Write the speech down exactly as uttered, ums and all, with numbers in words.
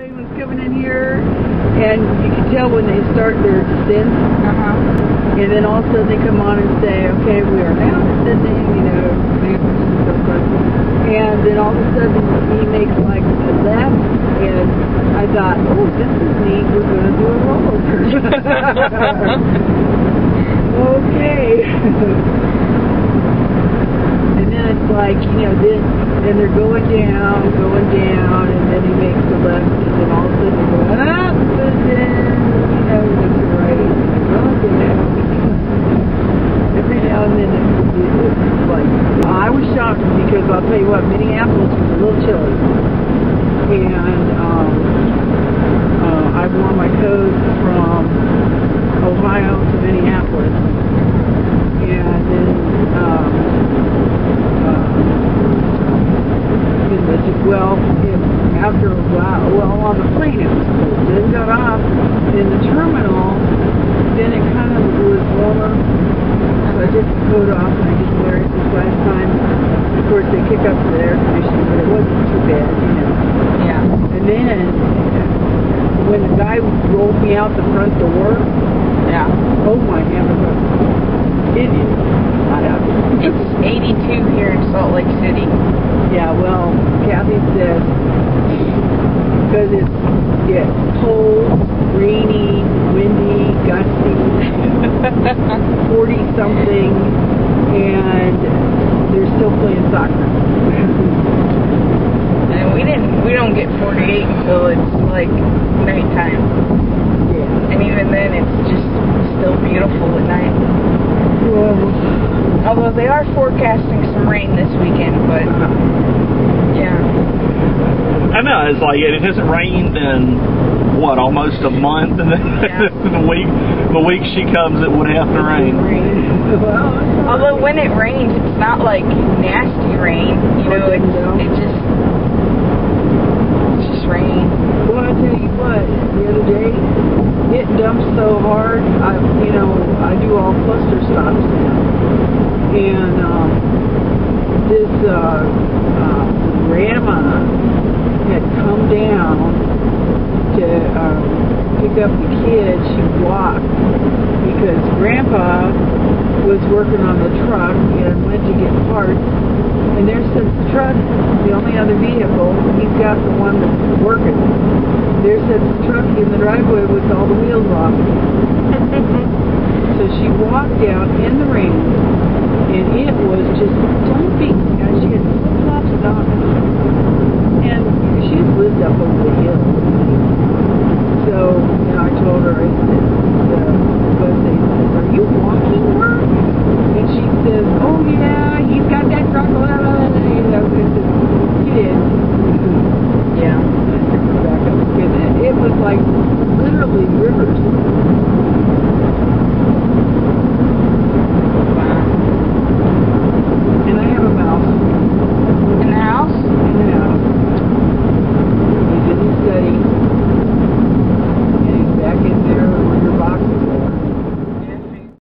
highway was coming in here, and you can tell when they start their descent. Uh-huh. And then all of a sudden they come on and say, okay, we are now descending, you know, and then all of a sudden he makes like a left, and I thought, oh, this is neat, we're going to do a rollover. Okay. And then it's like, you know, then, then they're going down, going down, and then he makes the left, and then all of a sudden they're going up, and then, you know, left to right, going down. Every now and then it's, it's like, I was shocked because I'll tell you what, Minneapolis was a little chilly. And um, uh, I wore my coat from Ohio to Minneapolis. And then, um, uh, it was, well, it, after a while, well, on the plane it was cold. Then got off in the terminal, then it kind of was warmer. So I took the coat off and I didn't wear it this last time. Of course, they kick up the air conditioning, but it wasn't too bad, you know. Yeah. And then, when the guy rolled me out the front door, yeah. Oh my heavens, it is hot out here. It's eighty-two here in Salt Lake City. Yeah, well, Kathy said, because it's, yeah, cold, rainy, windy, gusty, forty something, and they're still playing soccer. And we didn't, we don't get forty-eight until it's like nighttime. Yeah. And even then, it's just still beautiful at night. Well, although they are forecasting some rain this weekend, but yeah. I know, it's like it hasn't rained in what, almost a month, and then Yeah. the week the week she comes it would have to rain. well, Although when it rains, it's not like nasty rain, you know, it's it just it's just rain. well, I tell you what, the other day, it dumped so hard, I, you know, I do all cluster stops now, and um, this uh, uh, grandma had come down to um, pick up the kids. She walked because Grandpa was working on the truck and went to get parts. And there sits the truck, the only other vehicle. He's got the one that's working. There sits the truck in the driveway with all the wheels off. So she walked down in the rain, and it was just dumping. And she had flip-flops on. And she's lived up over the hill.